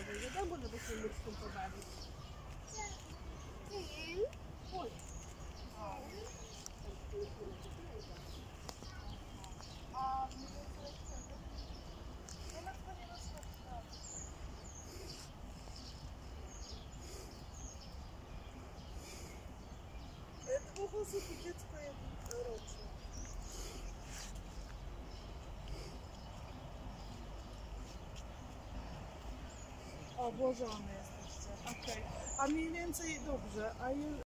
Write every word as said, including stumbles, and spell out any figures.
sobie. Wiadomo, że byśmy mógł pobawić. Oj. Dwóch osób i dziecko jednoroczne. O, włożone jesteście. Okej. Okay. A mniej więcej dobrze. A